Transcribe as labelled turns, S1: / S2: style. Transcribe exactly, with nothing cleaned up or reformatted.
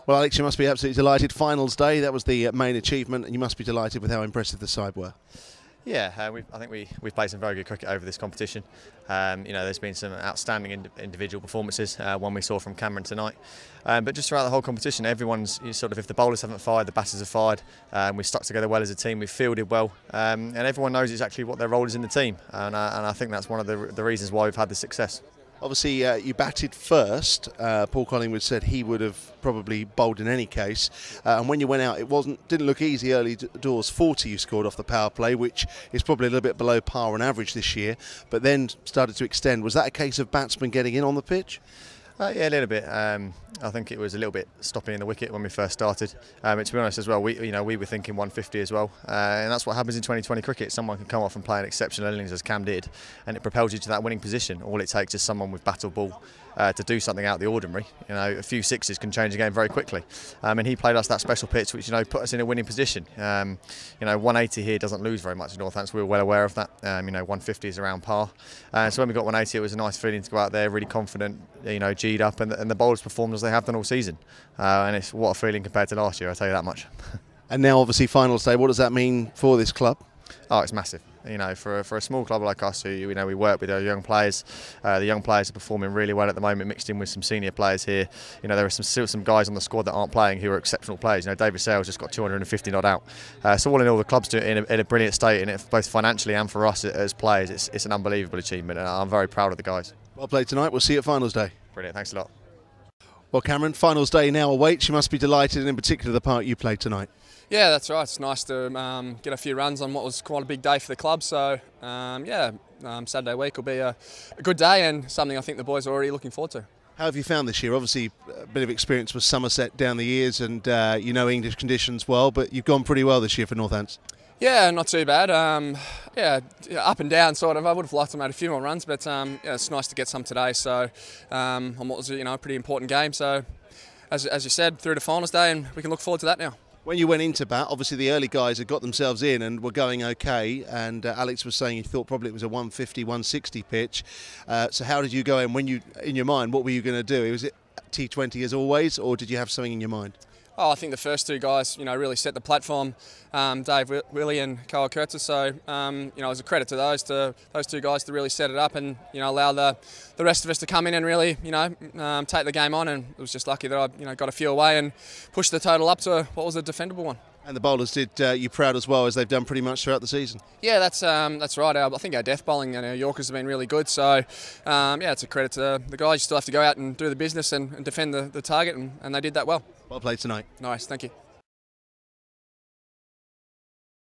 S1: Well, Alex, you must be absolutely delighted. Finals day, that was the main achievement, and you must be delighted with how impressive the side were.
S2: Yeah, uh, we've, I think we, we've played some very good cricket over this competition. Um, you know, there's been some outstanding ind individual performances, uh, one we saw from Cameron tonight. Um, but just throughout the whole competition, everyone's you sort of, if the bowlers haven't fired, the batters have fired. Um, we've stuck together well as a team, we've fielded well, um, and everyone knows exactly what their role is in the team. And, uh, and I think that's one of the, the reasons why we've had the success.
S1: Obviously, uh, you batted first. Uh, Paul Collingwood said he would have probably bowled in any case. Uh, and when you went out, it wasn't didn't look easy early doors. forty you scored off the power play, which is probably a little bit below par on average this year. But then started to extend. Was that a case of batsmen getting in on the pitch?
S2: Uh, yeah, a little bit. Um, I think it was a little bit stopping in the wicket when we first started. Um, to be honest, as well, we you know we were thinking one fifty as well, uh, and that's what happens in twenty twenty cricket. Someone can come off and play an exceptional innings as Cam did, and it propels you to that winning position. All it takes is someone with battle ball uh, to do something out of the ordinary. You know, a few sixes can change the game very quickly, um, and he played us that special pitch, which you know put us in a winning position. Um, you know, one eighty here doesn't lose very much in Northants. We were well aware of that. Um, you know, one fifty is around par, uh, so when we got one eighty, it was a nice feeling to go out there, really confident. You know, G'd up, and the, and the bowlers performed as they have done all season. Uh, and it's what a feeling compared to last year, I'll tell you that much.
S1: And now obviously finals day, what does that mean for this club?
S2: Oh, it's massive. You know, for a, for a small club like us, who you know we work with our young players, uh, the young players are performing really well at the moment, mixed in with some senior players here. You know, there are some still some guys on the squad that aren't playing who are exceptional players. You know, David Sales just got two hundred fifty not out. Uh, so all in all, the club's doing it in a, in a brilliant state, and it, both financially and for us as players, it's, it's an unbelievable achievement, and I'm very proud of the guys.
S1: Well played tonight. We'll see you at finals day.
S2: Brilliant. Thanks a lot.
S1: Well, Cameron, finals day now awaits. You must be delighted, and in particular the part you played tonight.
S3: Yeah, that's right. It's nice to um, get a few runs on what was quite a big day for the club. So, um, yeah, um, Saturday week will be a, a good day and something I think the boys are already looking forward to.
S1: How have you found this year? Obviously, a bit of experience with Somerset down the years, and uh, you know English conditions well, but you've gone pretty well this year for Northants.
S3: Yeah, not too bad. Um, yeah, up and down sort of. I would have liked to have made a few more runs, but um, yeah, it's nice to get some today. So, um, on what was you know a pretty important game. So, as, as you said, through to finals day, and we can look forward to that now.
S1: When you went into bat, obviously the early guys had got themselves in and were going okay, and uh, Alex was saying he thought probably it was a one fifty, one sixty pitch. Uh, so how did you go in? When you, in your mind, what were you going to do? Was it T twenty as always, or did you have something in your mind?
S3: Oh, I think the first two guys, you know, really set the platform, um, Dave Willie and Kyle Kurtz. So, um, you know, it was a credit to those to those two guys to really set it up and, you know, allow the the rest of us to come in and really, you know, um, take the game on. And it was just lucky that I, you know, got a few away and pushed the total up to what was a defendable one.
S1: And the bowlers did uh, you proud as well, as they've done pretty much throughout the season.
S3: Yeah, that's um, that's right. Our, I think our death bowling and our Yorkers have been really good. So, um, yeah, it's a credit to the guys. You still have to go out and do the business and, and defend the, the target, and, and they did that well.
S1: Well played tonight.
S3: Nice, thank you.